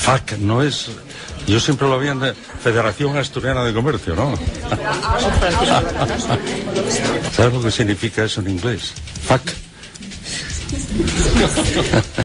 FAC no es... Yo siempre lo veía en Federación Asturiana de Comercio, ¿no? ¿Sabes lo que significa eso en inglés? FAC.